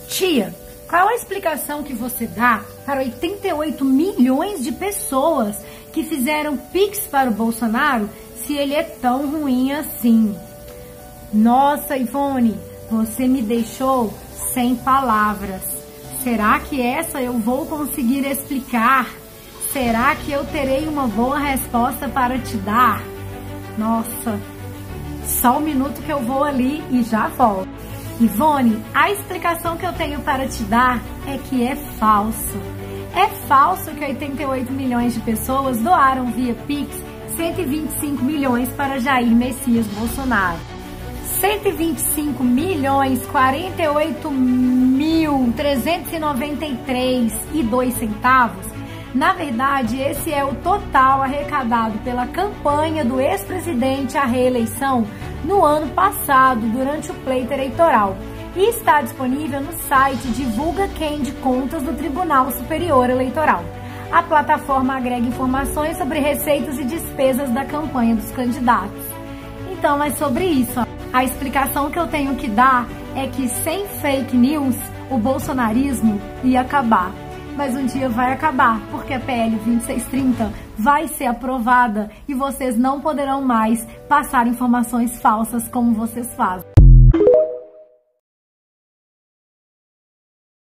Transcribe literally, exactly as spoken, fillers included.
Tia, qual a explicação que você dá para oitenta e oito milhões de pessoas que fizeram Pix para o Bolsonaro se ele é tão ruim assim? Nossa, Ivone, você me deixou sem palavras. Será que essa eu vou conseguir explicar? Será que eu terei uma boa resposta para te dar? Nossa, só um minuto que eu vou ali e já volto. Ivone, a explicação que eu tenho para te dar é que é falso. É falso que oitenta e oito milhões de pessoas doaram via Pix cento e vinte e cinco milhões para Jair Messias Bolsonaro. cento e vinte e cinco milhões, quarenta e oito mil, trezentos e noventa e três e dois centavos. Na verdade, esse é o total arrecadado pela campanha do ex-presidente à reeleição no ano passado, durante o pleito eleitoral. E está disponível no site Divulga Quem de Contas do Tribunal Superior Eleitoral. A plataforma agrega informações sobre receitas e despesas da campanha dos candidatos. Então é sobre isso. A explicação que eu tenho que dar é que sem fake news, o bolsonarismo ia acabar. Mas um dia vai acabar, porque a P L vinte e seis trinta vai ser aprovada e vocês não poderão mais passar informações falsas como vocês fazem.